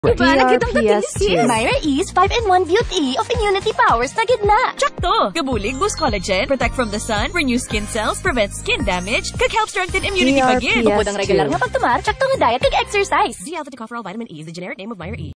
Diba? Nagkitang DRPS2. Myra E's 5-in-1 Beauty of Immunity Powers na gidna. Sakto! Gabulig boost collagen, protect from the sun, renew skin cells, prevent skin damage, kag-help strengthen immunity pagid. DRPS2. Bukod ang regular nga pagtumar, tsakto nga diet kag exercise. D-alpha-tocopherol vitamin E is the generic name of Myra E.